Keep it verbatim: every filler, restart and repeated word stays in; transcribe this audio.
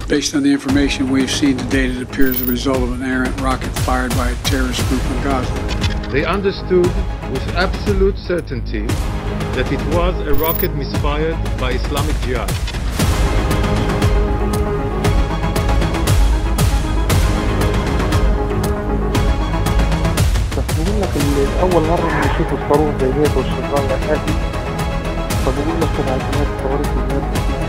Based on the information we've seen to date, it appears the result of an errant rocket fired by a terrorist group in Gaza. They understood with absolute certainty that it was a rocket misfired by Islamic Jihad. بقول لك أول مرة نشوف الصاروخ زي ديت والشغال هادي، فبقول لك طبعا الناس صورت الناس